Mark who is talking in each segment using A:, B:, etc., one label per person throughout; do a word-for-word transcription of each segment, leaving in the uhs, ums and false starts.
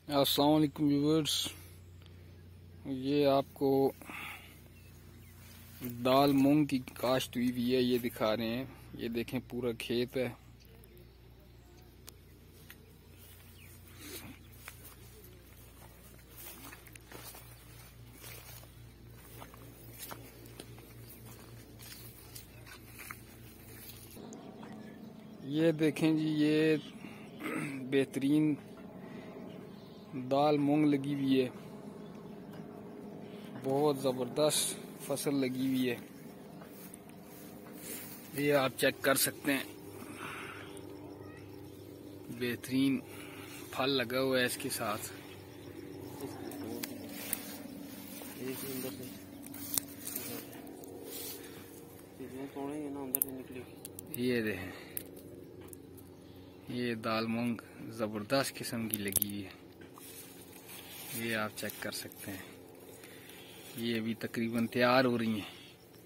A: अस्सलाम वालेकुम व्यूअर्स, ये आपको दाल मूंग की काश्त हुई हुई है, ये दिखा रहे हैं। ये देखें, पूरा खेत है। ये देखें जी, ये बेहतरीन दाल मूंग लगी हुई है। बहुत ज़बरदस्त फसल लगी हुई है। ये आप चेक कर सकते हैं, बेहतरीन फल लगा हुआ है इसके साथ। ये देखें, ये दाल मूंग ज़बरदस्त किस्म की लगी हुई है। ये आप चेक कर सकते हैं। ये अभी तकरीबन तैयार हो रही हैं।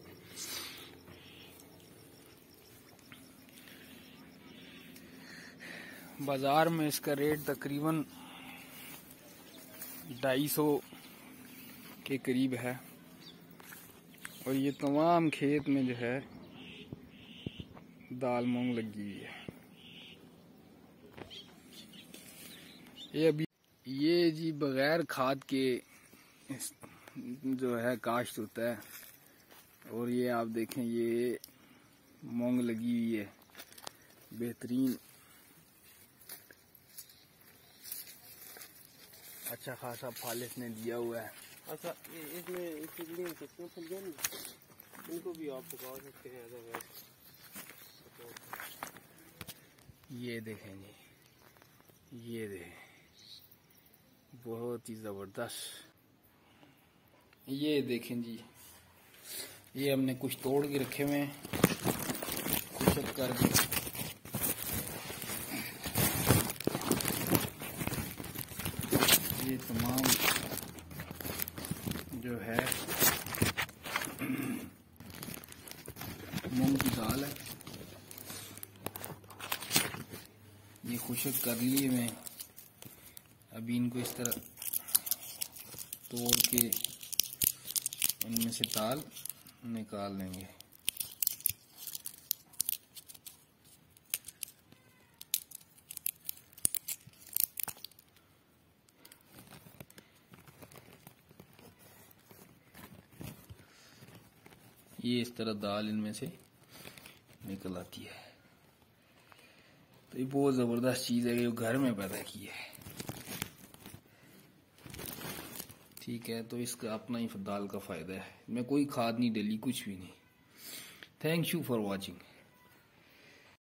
A: बाजार में इसका रेट तकरीबन ढाई सौ के करीब है। और ये तमाम खेत में जो है दाल मूंग लगी हुई है। ये अभी ये जी बगैर खाद के जो है काश्त होता है। और ये आप देखें, ये मूंग लगी हुई है, बेहतरीन अच्छा खासा फल इसने दिया हुआ है।
B: अच्छा, इसमें इनको भी आप पका सकते हैं।
A: ये देखें जी, ये देखें, बहुत ही जबरदस्त। ये देखें जी, ये हमने कुछ तोड़ के रखे हुए हैं, खुशक कर के। ये तमाम जो है मूंग की दाल है, ये खुशक कर लिए मैं। अभी इनको इस तरह तोड़ के इनमें से दाल निकाल लेंगे। ये इस तरह दाल इनमें से निकल आती है। तो ये बहुत ज़बरदस्त चीज़ है, जो घर में पैदा की है। ठीक है, तो इसका अपना ही दाल का फ़ायदा है। इसमें कोई खाद नहीं डली, कुछ भी नहीं। Thank you for watching.